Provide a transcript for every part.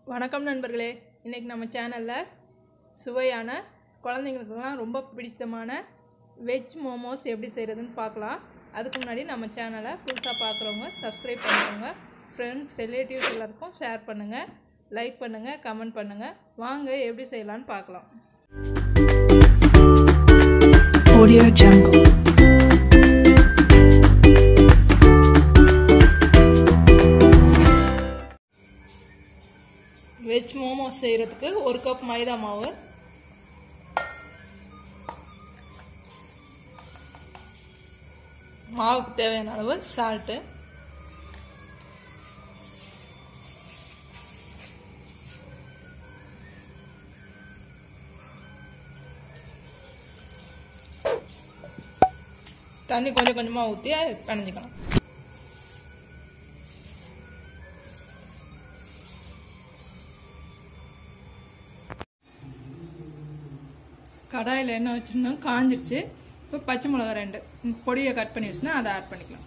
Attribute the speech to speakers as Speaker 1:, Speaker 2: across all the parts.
Speaker 1: வணக்கம் நண்பர்களே, இன்றைக்கி நம்ம சேனலில் சுவையான குழந்தைங்களுக்கெல்லாம் ரொம்ப பிடித்தமான வெஜ் மோமோஸ் எப்படி செய்கிறதுன்னு பார்க்கலாம். அதுக்கு முன்னாடி நம்ம சேனலை புதுசாக பார்க்குறவங்க சப்ஸ்கிரைப் பண்ணிக்கோங்க. ஃப்ரெண்ட்ஸ் ரிலேட்டிவ்ஸ் எல்லாருக்கும் ஷேர் பண்ணுங்கள், லைக் பண்ணுங்கள், கமெண்ட் பண்ணுங்கள். வாங்க எப்படி செய்யலான்னு பார்க்கலாம். Audio Jungle. வெஜ் மோமோஸ் செய்கிறதுக்கு 1 கப் மைதா மாவு, மாவுக்கு தேவையான அளவு சால்ட்டு, தண்ணி கொஞ்சம் கொஞ்சமாக ஊற்றி பிணைஞ்சிக்கலாம். கடாயில் எண்ணெய் வச்சுருந்தோம், காஞ்சிருச்சு. இப்போ பச்சை மிளகா 2 பொடியை கட் பண்ணி வச்சுருந்தேன், அதை ஆட் பண்ணிக்கலாம்.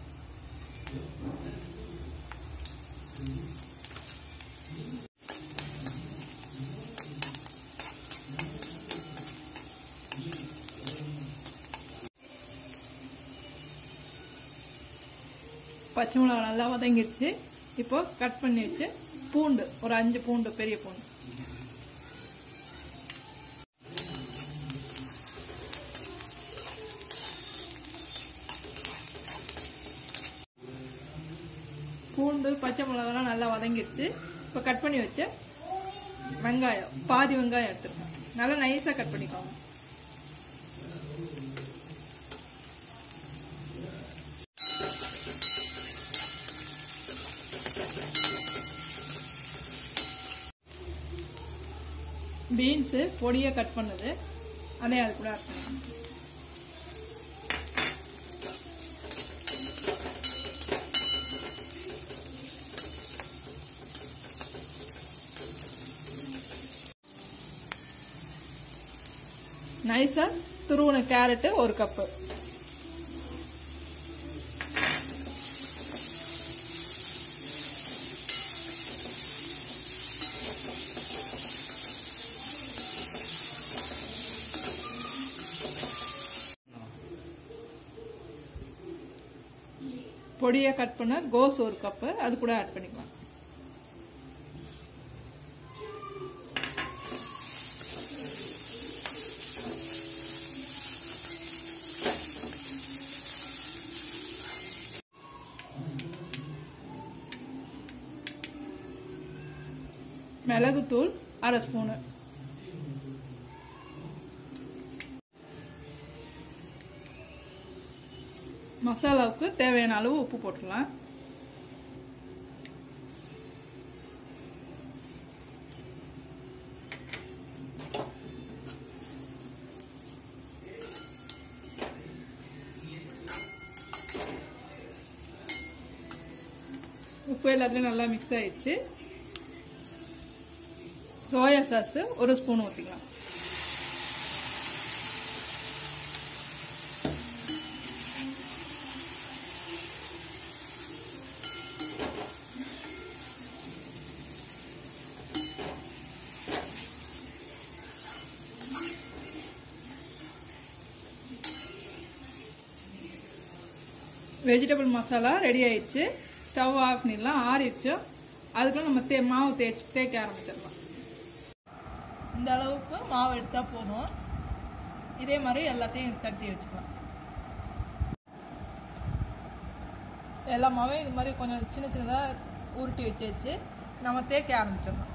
Speaker 1: பச்சை மிளகா நல்லா வதங்கிருச்சு. இப்போ கட் பண்ணி வச்சு பூண்டு ஒரு 5 பூண்டு, பெரிய பூண்டு, பூண்டு பச்சை மிளகாலாம் நல்லா வதங்கிருச்சு. இப்போ கட் பண்ணி வச்ச வெங்காயம், பாதி வெங்காயம் எடுத்துருக்கோம், நல்லா நைஸாக கட் பண்ணிக்கோங்க. பீன்ஸு பொடியை கட் பண்ணது அதே அது கூட ஆட் பண்ணலாம். நைஸா துருவன கேரட்டு 1 கப்பு, பொடியை கட் பண்ண கோஸ் 1 கப்பு, அது கூட ஆட் பண்ணிக்கலாம். மிளகுத்தூள் 1/2 ஸ்பூனு, மசாலாவுக்கு தேவையான அளவு உப்பு போட்டுக்கலாம். உப்பு எல்லாத்துலையும் நல்லா மிக்ஸ் ஆயிடுச்சு. சோயா சாஸ் 1 ஸ்பூன் ஊற்றிக்கலாம். வெஜிடபிள் மசாலா ரெடி ஆயிடுச்சு. ஸ்டவ் ஆஃப் பண்ணிடலாம், ஆறிடுச்சு. அதுக்குள்ள நம்ம மாவு தேய்க்க ஆரம்பிச்சிடலாம். இந்த அளவுக்கு மாவு எடுத்தால் போதும். இதே மாதிரி எல்லாத்தையும் தட்டி வச்சுக்கலாம். எல்லா மாவையும் இது மாதிரி கொஞ்சம் சின்ன சின்னதாக உருட்டி வச்சு நம்ம தேய்க்க ஆரம்பிச்சிடலாம்.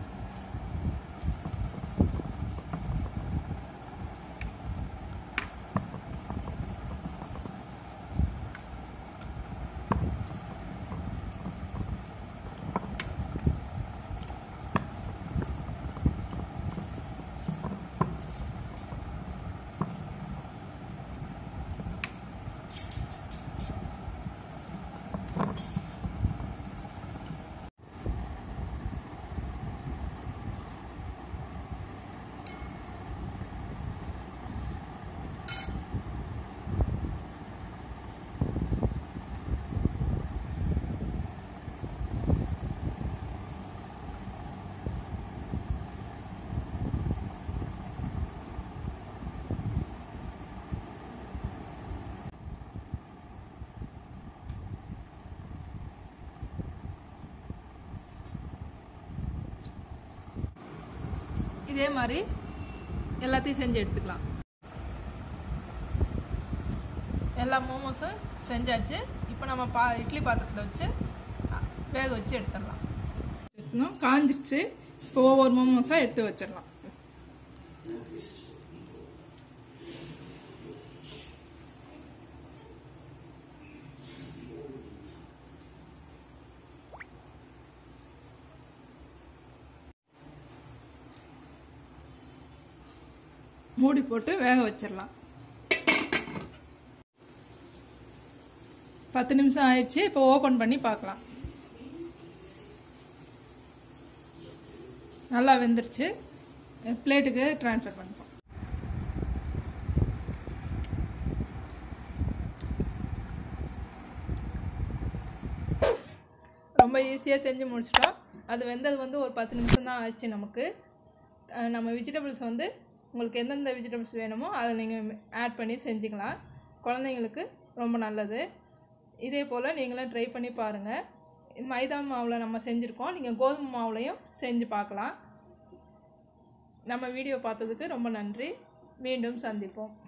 Speaker 1: இதே மாதிரி எல்லாத்தையும் செஞ்சு எடுத்துக்கலாம். எல்லா மோமோஸும் செஞ்சாச்சு. இப்போ நம்ம இட்லி பாத்திரத்தில் வச்சு வேக வச்சு எடுத்துடலாம். காஞ்சிருச்சு. இப்போ ஒவ்வொரு மோமோஸாக எடுத்து வச்சிடலாம். மூடி போட்டு வேக வச்சிடலாம். 10 நிமிஷம் ஆயிடுச்சு. இப்போ ஓப்பன் பண்ணி பார்க்கலாம். நல்லா வெந்துருச்சு. பிளேட்டுக்கு ட்ரான்ஸ்ஃபர் பண்ணிப்போம். ரொம்ப ஈஸியாக செஞ்சு முடிச்சிட்டோம். அது வெந்தது வந்து ஒரு 10 நிமிஷம் தான் ஆச்சு நமக்கு. நம்ம வெஜிடபிள்ஸ் வந்து உங்களுக்கு எந்தெந்த வெஜிடபிள்ஸ் வேணுமோ அதை நீங்கள் ஆட் பண்ணி செஞ்சுக்கலாம். குழந்தைங்களுக்கு ரொம்ப நல்லது. இதே போல் நீங்களும் ட்ரை பண்ணி பாருங்கள். மைதா மாவில் நம்ம செஞ்சுருக்கோம். நீங்கள் கோதுமை மாவுலையும் செஞ்சு பார்க்கலாம். நம்ம வீடியோ பார்த்ததுக்கு ரொம்ப நன்றி. மீண்டும் சந்திப்போம்.